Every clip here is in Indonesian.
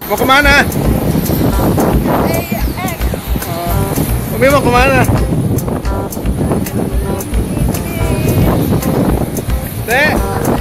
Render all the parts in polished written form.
Mau kemana? Umi mau kemana? Dek.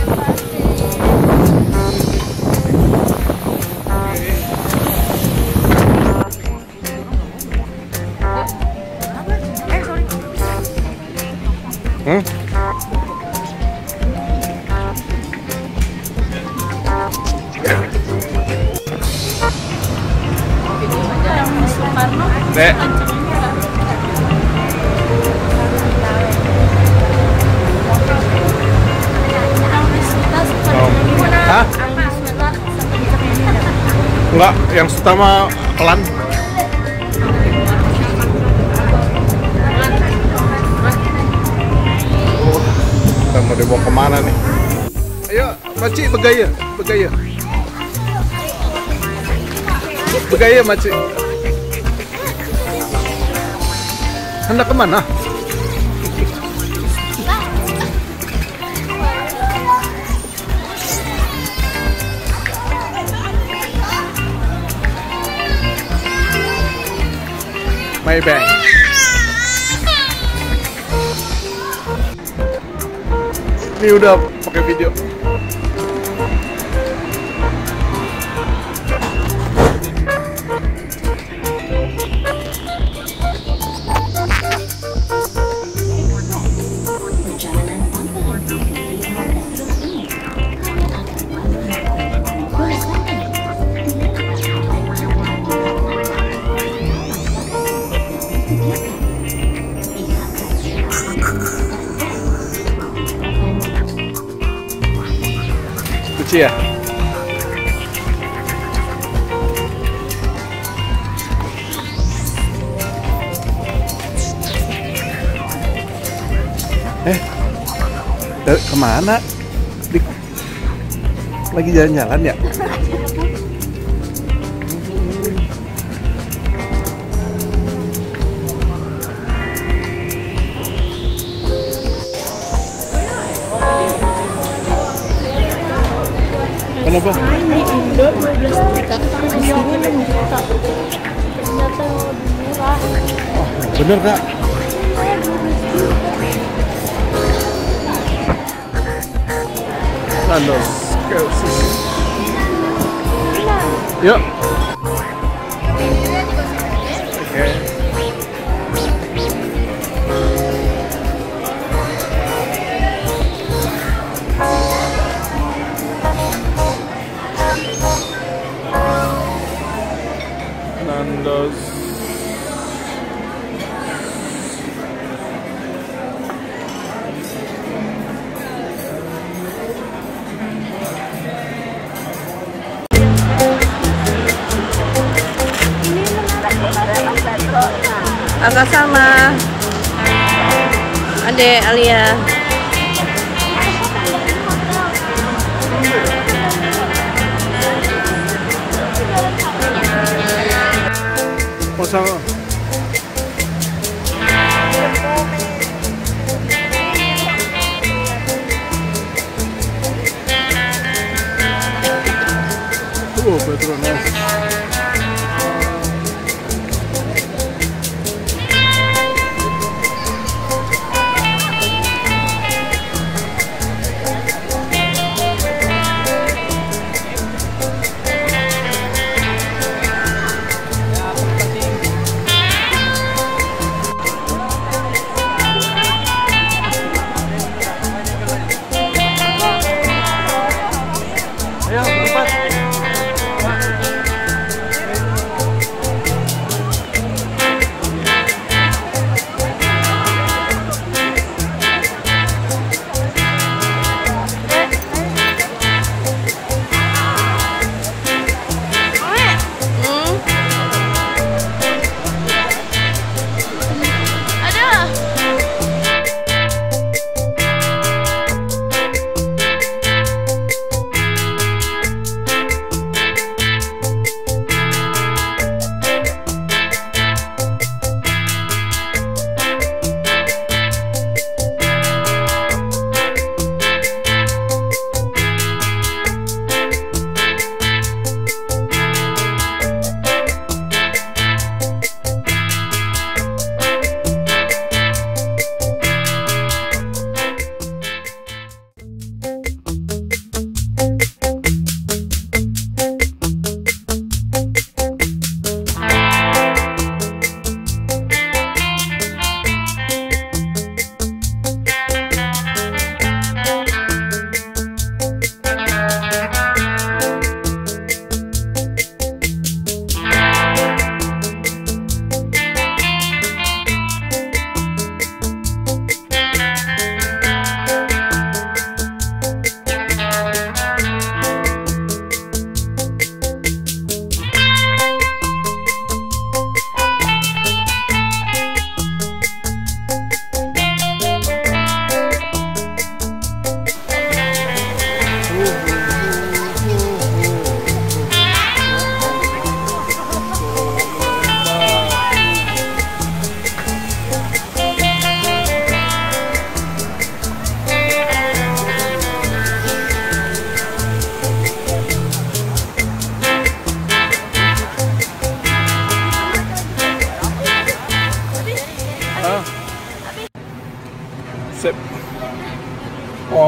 Dek. Hah? Enggak, yang utama Kelan. Kita mau dibawa kemana nih? Ayo, Maci, begaya, begaya. Begaya, Maci. Hendak kemana? Maybank. Ini udah pakai video. Lucu ya? Kemana? Lagi jalan-jalan ya? Kenapa? Di Indo 12 juta, di sini 6 juta. Ternyata lebih murah. Oh, bener Kak? Nandos, yuk. Oke. Nandos. Agak sama Ade Alia. Oh sama. Petronas. Ayo, berempat.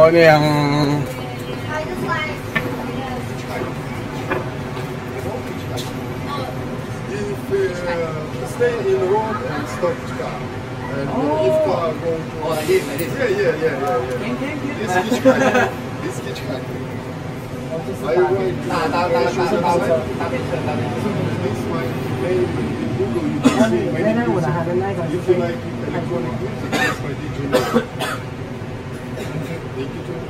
Oh, ini yang stay in the road and stop car. And if car go to like this, like this. Yeah. This hitchhiker. This hitchhiker. I write this my name in Google. You can see many music. If you like electronic music, that's my DJ name. Thank you too.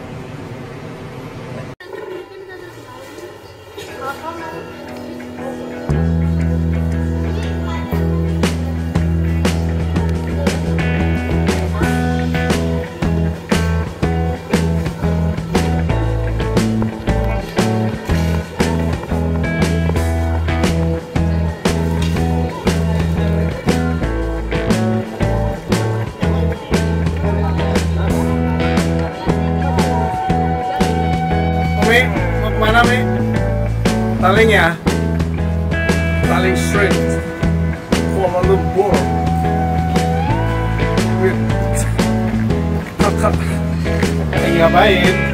Mana Mi? Taling ya? Taling straight Kuala Lumpur with kakak lagi ngapain?